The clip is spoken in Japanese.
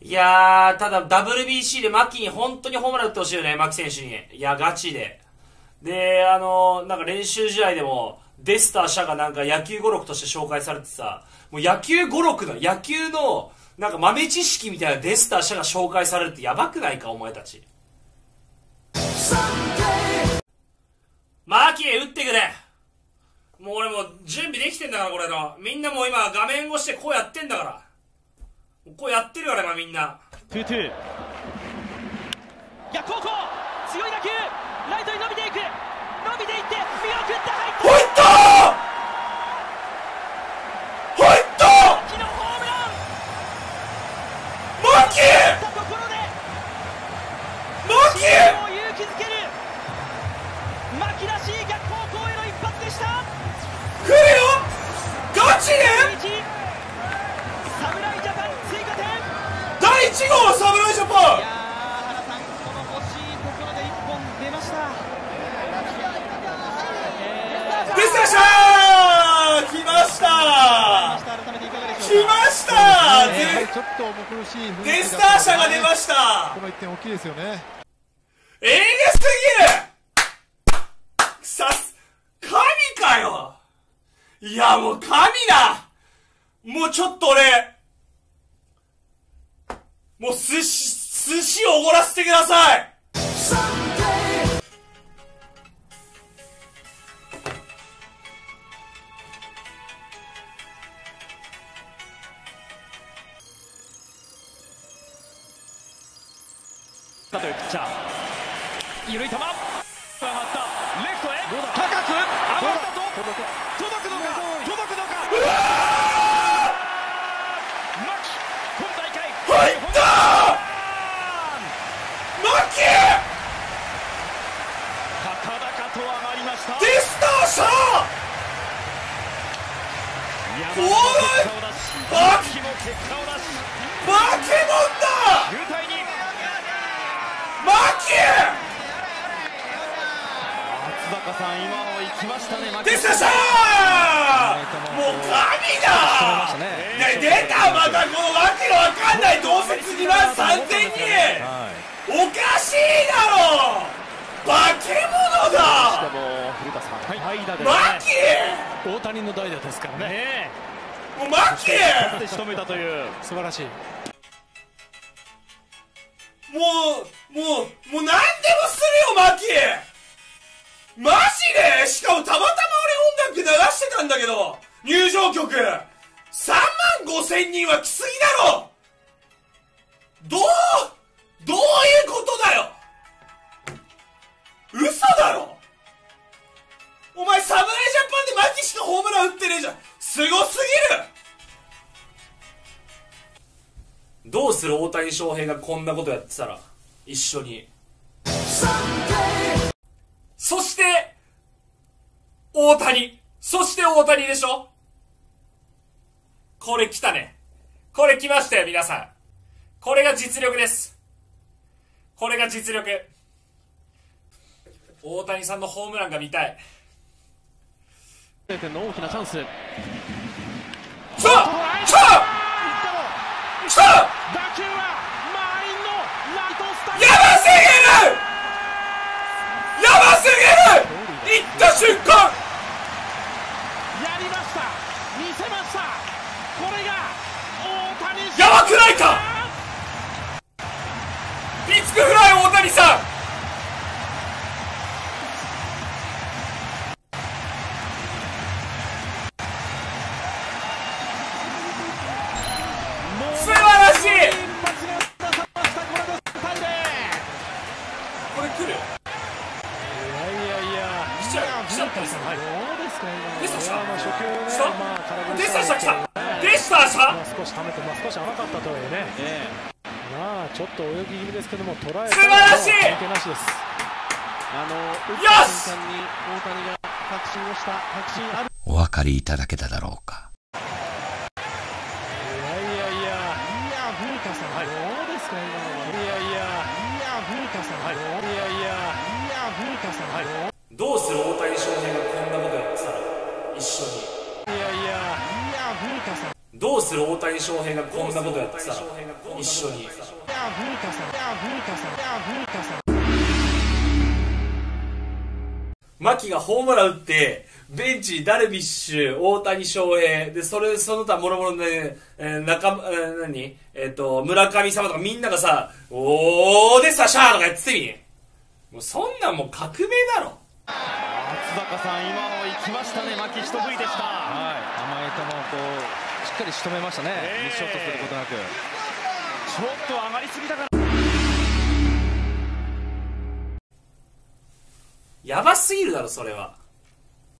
いやー、ただ WBC で牧に本当にホームラン打ってほしいよね、牧選手に。いや、ガチで。で、なんか練習試合でも、デスター・シャがなんか野球語録として紹介されてさ、もう野球語録の、野球の、なんか豆知識みたいなデスター・シャが紹介されるってやばくないか、お前たち。マキ打ってくれ。もう俺もう準備できてんだから、これの。みんなもう今画面越しでこうやってんだから。こうやってるから今みんな。 トゥトゥ逆方向強い打球ライトに伸びていく伸びていって見送って入った入った入った昨日ホームランマキたところでマキを勇気づける牧らしい逆方向への一発でした。 来るよガチで侍ジャパン追加点第1号侍ジャパン。 いやー原さんこの惜しいところで1本出ました。 デスターシャー来ました来ましたちょっと重苦しいデスターシャが出ました。 この1点大きいですよね。 えげすぎる神かよ。いやもう神だ。もうちょっと俺もう寿司をおごらせてください。 というピッチャー緩い球上がったレフトへ高く上がったぞ届くのか届くのか牧今大会入った牧高々と上がりましたデスターシャー山本結果を出し牧も結果を出しバケモンだ 9対2 マキ松坂さん今の行きましたねデスターシャーもう神だね出たまたこのわけのわかんない同説2万3000人おかしいだろ化け物だ古田さん代打でマキ大谷の代打ですからねもうマキで仕留めたという素晴らしいもう何でもするよマキマジでしかもたまたま俺音楽流してたんだけど入場曲3万5000人は来すぎだろどういうことだよ嘘だろお前侍ジャパンでマキしかホームラン打ってねえじゃんすごすぎるどうする大谷翔平がこんなことやってたら一緒にそして大谷でしょこれ来たねこれ来ましたよ皆さんこれが実力ですこれが実力大谷さんのホームランが見たい 0点の大きなチャンス来た打球は満員のライトスタンドやばすぎる行った瞬間やりました見せましたこれが大谷やばくないかピツクフライ大谷さん素晴らしいこれ来る来ちゃったりするデスターシャデスターシャ少し溜めて、少し甘かったとはいえね、まあちょっと泳ぎ気味ですけども、捉えた素晴らしい関係なしです。 よし大谷が確信をした確信あるお分かりいただけただろうか。 古田さん、どうですか今のは。古田さん、古田さん、 どうする大谷翔平がこんなことやってたら一緒に古田さん。 どうすする大谷翔平がこんなことやってさ、一緒に。牧がホームラン打ってベンチにダルビッシュ、大谷翔平で、その他もろもろで、村上様とかみんながさ、おーでさシャーとかやっててみ、もうそんなんもう革命だろ。 松坂さん、今の行きましたね。牧一振りでした。 はい、甘い球をこうしっかり仕留めましたね。ミスショットすることなく。 ちょっと上がりすぎたかな。 やばすぎるだろそれは。